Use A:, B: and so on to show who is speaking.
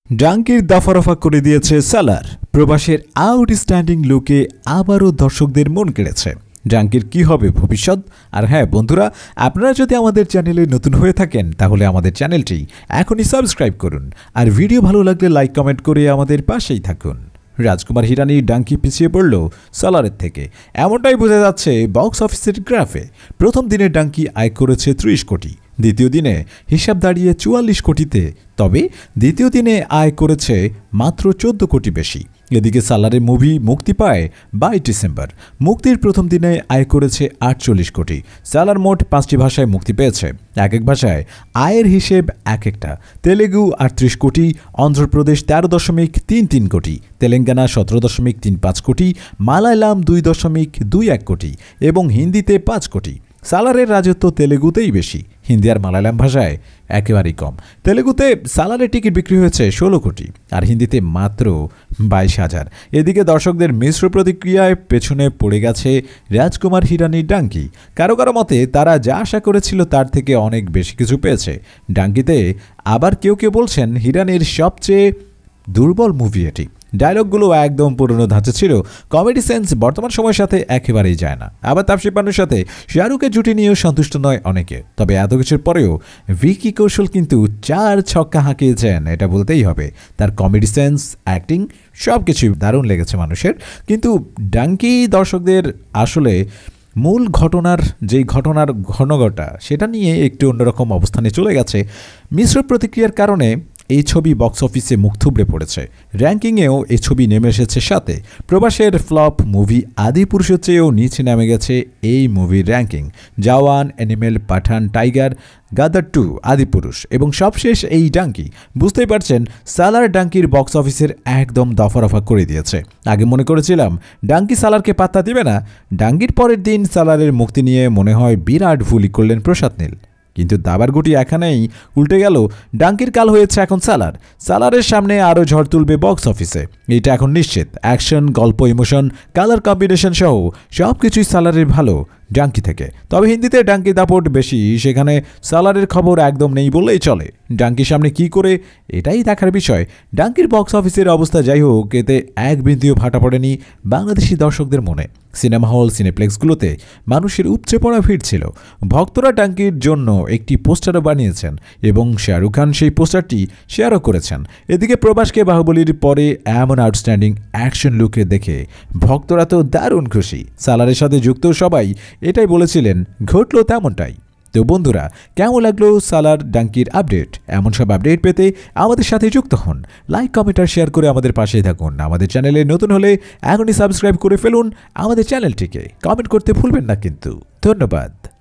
A: ডাঙ্কির দফারফা করে দিয়েছে সালার। প্রবাসের আউটস্ট্যান্ডিং লুকে আবারও দর্শকদের মন কেড়েছে। ডাঙ্কির কি হবে ভবিষ্যৎ? আর হ্যাঁ বন্ধুরা, আপনারা যদি আমাদের চ্যানেলে নতুন হয়ে থাকেন তাহলে আমাদের চ্যানেলটি এখনই সাবস্ক্রাইব করুন, আর ভিডিও ভালো লাগলে লাইক কমেন্ট করে আমাদের পাশেই থাকুন। রাজকুমার হিরানির ডাঙ্কি পিছিয়ে পড়ল সালারের থেকে, এমনটাই বোঝা যাচ্ছে বক্স অফিসের গ্রাফে। প্রথম দিনে ডাঙ্কি আয় করেছে 30 কোটি, দ্বিতীয় দিনে হিসাব দাঁড়িয়ে 44 কোটিতে, তবে দ্বিতীয় দিনে আয় করেছে মাত্র 14 কোটি বেশি। এদিকে সালারের মুভি মুক্তি পায় 22 ডিসেম্বর। মুক্তির প্রথম দিনে আয় করেছে 48 কোটি। সালার মোট 5টি ভাষায় মুক্তি পেয়েছে, এক এক ভাষায় আয়ের হিসেব এক একটা। তেলেগু 38 কোটি, অন্ধ্রপ্রদেশ 13.33 কোটি, তেলেঙ্গানা 17.35 কোটি, মালায়ালাম 2.21 কোটি এবং হিন্দিতে 5 কোটি। সালারের রাজত্ব তেলেগুতেই বেশি, হিন্দি আর মালায়ালাম ভাষায় একেবারেই কম। তেলেগুতে সালারের টিকিট বিক্রি হয়েছে 16 কোটি আর হিন্দিতে মাত্র 22,000। এদিকে দর্শকদের মিশ্র প্রতিক্রিয়ায় পেছনে পড়ে গেছে রাজকুমার হিরানির ডাঙ্কি। কারো কারো মতে তারা যা আশা করেছিল তার থেকে অনেক বেশি কিছু পেয়েছে ডাঙ্কিতে। আবার কেউ কেউ বলছেন হিরানির সবচেয়ে দুর্বল মুভি এটি। ডায়লগগুলো একদম পুরনো ধাঁচে ছিল, কমেডি সেন্স বর্তমান সময়ের সাথে একেবারেই যায় না। আবার তাপসী পান্নুর সাথে শাহরুখের জুটি নিয়েও সন্তুষ্ট নয় অনেকে। তবে এত কিছুর পরেও ভিকি কৌশল কিন্তু 4 ছক্কা হাঁকিয়েছেন, এটা বলতেই হবে। তার কমেডি সেন্স, অ্যাক্টিং সব কিছুই দারুণ লেগেছে মানুষের। কিন্তু ডাঙ্কি দর্শকদের আসলে মূল ঘটনার ঘনঘটা সেটা নিয়ে একটু অন্যরকম অবস্থানে চলে গেছে। মিশ্র প্রতিক্রিয়ার কারণে এই ছবি বক্স অফিসে মুখ থুবড়ে পড়েছে। র্যাঙ্কিংয়েও এই ছবি নেমে এসেছে 7-এ। প্রবাসের ফ্লপ মুভি আদিপুরুষের চেয়েও নিচে নেমে গেছে এই মুভির ranking. Jawan, Animal, Pathaan, Tiger, Gadar 2, আদিপুরুষ এবং সবশেষ এই ডাঙ্কি। বুঝতেই পারছেন সালার ডাঙ্কির বক্স অফিসের একদম দফারফা করে দিয়েছে। আগে মনে করেছিলাম ডাঙ্কি সালারকে পাত্তা দিবে না, ডাঙ্কির পরের দিন সালারের মুক্তি নিয়ে মনে হয় বিরাট ভুলই করলেন প্রসাদ নীল। কিন্তু দাবার গুটি এখানেই উল্টে গেল। ডাঙ্কির কাল হয়েছে এখন সালার। সালারের সামনে আরও ঝড় তুলবে বক্স অফিসে, এটা এখন নিশ্চিত। অ্যাকশন, গল্প, ইমোশন, কালার কম্বিনেশন সহ সব কিছুই সালারের ভালো ডাঙ্কি থেকে। তবে হিন্দিতে ডাঙ্কি দাপট বেশি, সেখানে সালারের খবর একদম নেই বললেই চলে। ডাঙ্কির সামনে কি করে এটাই দেখার বিষয়। ডাঙ্কির বক্স অফিসের অবস্থা যাই হোক, এতে এক বিন্দুও ভাটা পড়েনি বাংলাদেশি দর্শকদের মনে। সিনেমা হল, সিনেপ্লেক্সগুলোতে মানুষের উপচে পড়া ভিড় ছিল। ভক্তরা ডাঙ্কির জন্য একটি পোস্টারও বানিয়েছেন এবং শাহরুখ খান সেই পোস্টারটি শেয়ারও করেছেন। এদিকে প্রবাসকে বাহুবলীর পরে এমন আউটস্ট্যান্ডিং অ্যাকশন লুকে দেখে ভক্তরা তো দারুণ খুশি। সালারের সাথে যুক্ত সবাই এটাই বলেছিলেন, ঘটল তেমনটাই। তো বন্ধুরা, কেমন লাগলো সালার ডাঙ্কির আপডেট? এমন সব আপডেট পেতে আমাদের সাথে যুক্ত হন। লাইক, কমেন্ট আর শেয়ার করে আমাদের পাশেই থাকুন। আমাদের চ্যানেলে নতুন হলে এখনই সাবস্ক্রাইব করে ফেলুন আমাদের চ্যানেলটিকে। কমেন্ট করতে ভুলবেন না কিন্তু। ধন্যবাদ।